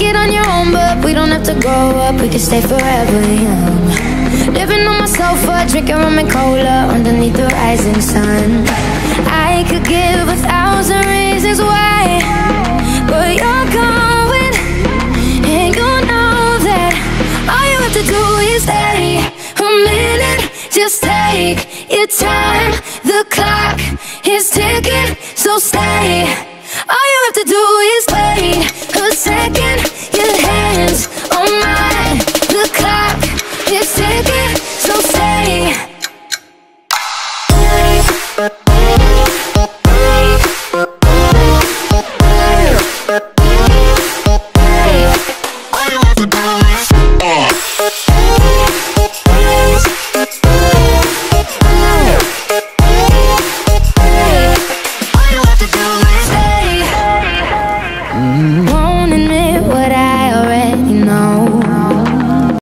it on your own, but we don't have to grow up, we can stay forever young. Living on my sofa, drinking rum and cola underneath the rising sun. I could give 1,000 reasons why, but you're going, and you know that all you have to do is stay a minute. Just take your time, the clock is ticking, so stay.